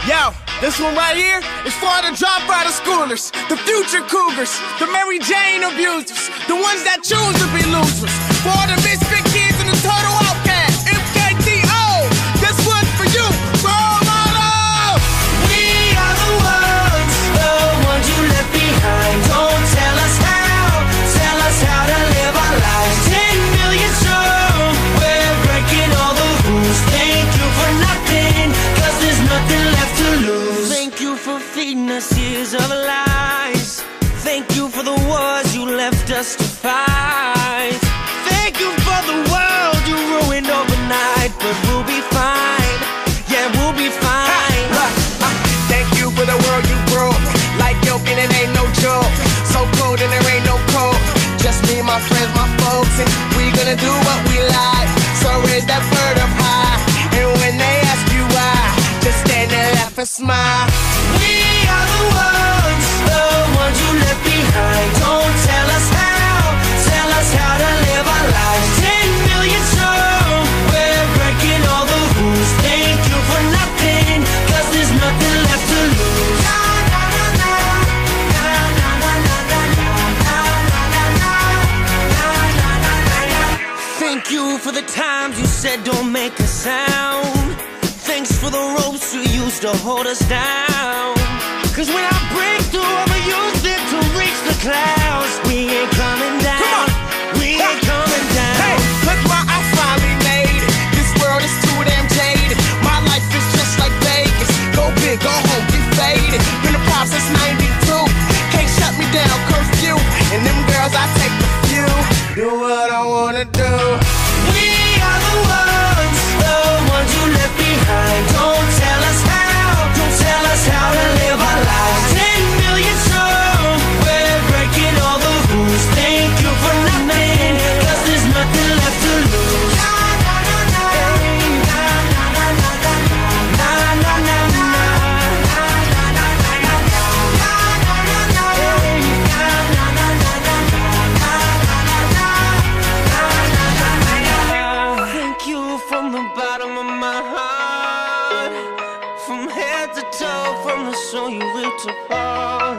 Yo, this one right here is for the dropout of schoolers, the future cougars, the Mary Jane abusers, the ones that choose to be losers, for all the misfit kids and the total outcasts. MKTO, this one's for you, role model. We are the ones you left behind. Don't tell us how to live our lives. 10 million strong, we're breaking all the rules. Thank you for nothing, 'cause there's nothing left to lose. Thank you for feeding us years of lies. Thank you for the wars you left us to fight. Thank you for the world you ruined overnight. But we'll be fine, yeah, we'll be fine. Thank you for the world you broke, like yoke and it ain't no joke. So cold and there ain't no cold. Just me, my friends, my folks, and we gonna do what we like. So raise that bird up high, and when they ask you why, just stand and laugh and smile. We are the ones you left behind. Don't tell us how to live our lives. 10 million strong, we're breaking all the rules. Thank you for nothing, 'cause there's nothing left to lose. Thank you for the times you said don't make a sound. Thanks for the ropes you used to hold us down. 'Cause when I break through, I'ma use it to reach the clouds. We ain't coming down. Come on. We ain't coming down. Hey, look what I finally made it. This world is too damn jaded. My life is just like Vegas. Go big, go home, get faded. Been a pop since 92. Can't shut me down, curfew. And them girls, I take the few. Do what I wanna do. We are the ones you left behind. Don't tell us how to live our lives. 10 million strong, we're breaking all the rules. Thank you for nothing, 'cause there's nothing left to lose. Thank you from the bottom of my heart, from head to toe, from the soul you ripped apart.